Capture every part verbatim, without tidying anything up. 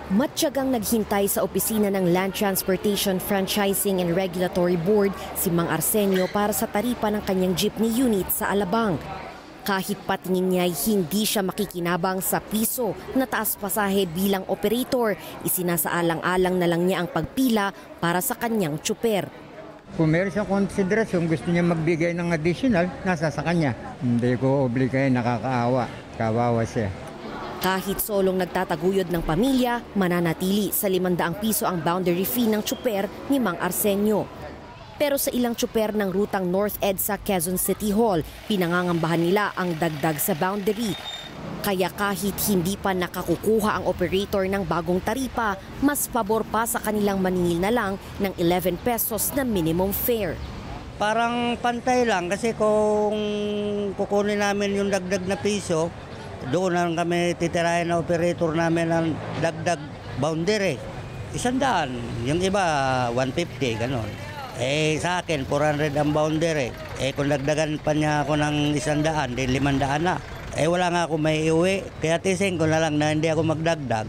Matyagang naghintay sa opisina ng Land Transportation Franchising and Regulatory Board si Mang Arsenio para sa taripa ng kanyang jeepney unit sa Alabang. Kahit patingin niya ay hindi siya makikinabang sa piso na taas pasahe bilang operator, isinasaalang-alang na lang niya ang pagpila para sa kanyang tsuper. Kung meron siyang konsiderasyon, gusto niya magbigay ng additional, nasa sa kanya. Hindi ko obligay, nakakaawa, kawawa siya. Kahit solong nagtataguyod ng pamilya, mananatili sa limandaang piso ang boundary fee ng tsuper ni Mang Arsenio. Pero sa ilang tsuper ng rutang North EDSA Quezon City Hall, pinangangambahan nila ang dagdag sa boundary. Kaya kahit hindi pa nakakukuha ang operator ng bagong taripa, mas pabor pa sa kanilang maningil na lang ng eleven pesos na minimum fare. Parang pantay lang kasi kung kukunin namin yung dagdag na piso, doon lang kami titirahin na operator namin ng dagdag boundary. Isandaan, yung iba one fifty, gano'n. Eh sa akin, four hundred ang boundary. Eh kung dagdagan pa niya ako ng isandaan, di limandaan na. Eh wala nga ako may iuwi, kaya tising ko na lang na hindi ako magdagdag.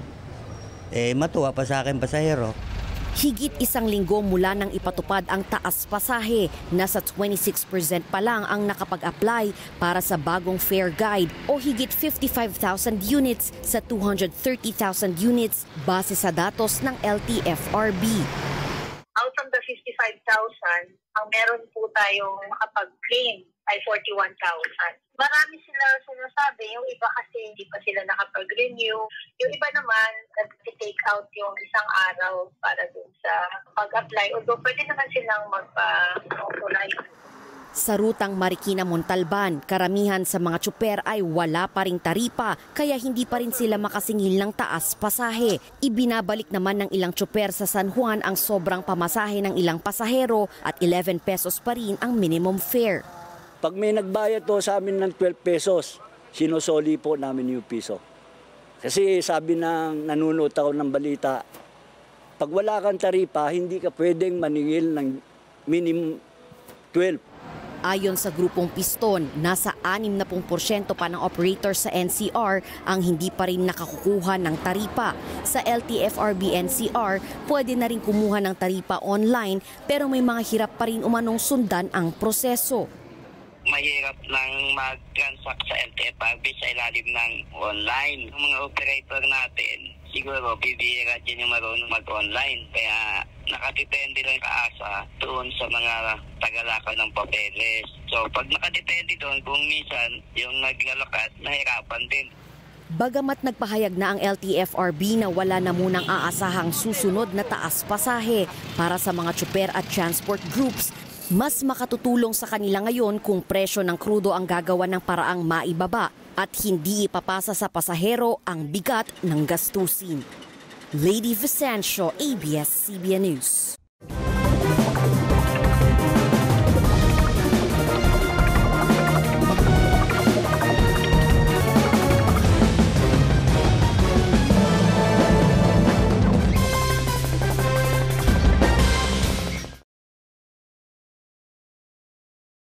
Eh matuwa pa sa akin pasahero. Higit isang linggo mula nang ipatupad ang taas pasahe, nasa twenty-six percent pa lang ang nakapag-apply para sa bagong fare guide o higit fifty-five thousand units sa two hundred thirty thousand units base sa datos ng L T F R B. Out of the fifty-five thousand, ang meron po tayong makapag-claim ay forty-one thousand. Marami sila sinasabi, yung iba kasi hindi pa sila nakapag-renew. Yung iba naman, nag-take out yung isang araw para dun sa pag-apply. Although pwede naman silang magpa-authorize. Sa rutang Marikina-Montalban, karamihan sa mga tsuper ay wala pa ring taripa, kaya hindi pa rin sila makasingil ng taas pasahe. Ibinabalik naman ng ilang tsuper sa San Juan ang sobrang pamasahe ng ilang pasahero at eleven pesos pa rin ang minimum fare. Pag may nagbayad to sa amin ng twelve pesos, sinusoli po namin yung piso. Kasi sabi ng nanonood ako ng balita, pag wala kang taripa, hindi ka pwedeng maningil ng minimum twelve. Ayon sa grupong Piston, nasa sixty na porsyento pa ng operator sa N C R ang hindi pa rin nakakukuha ng taripa. Sa L T F R B N C R, pwede na rin kumuha ng taripa online pero may mga hirap pa rin umanong sundan ang proseso. Mahirap lang mag-transact sa L T F R B sa ilalim ng online. Yung mga operator natin, siguro bibihira din yung marunong mag-online. Kaya nakadepende lang kaasa doon sa mga tagalakaw ng papeles. So pag nakadepende doon, kung minsan yung naglalakat, nahirapan din. Bagamat nagpahayag na ang L T F R B na wala na munang aasahang susunod na taas pasahe para sa mga tsuper at transport groups, mas makatutulong sa kanila ngayon kung presyo ng krudo ang gagawa ng paraang maibaba at hindi ipapasa sa pasahero ang bigat ng gastusin. Lady Vicencio, A B S C B N News.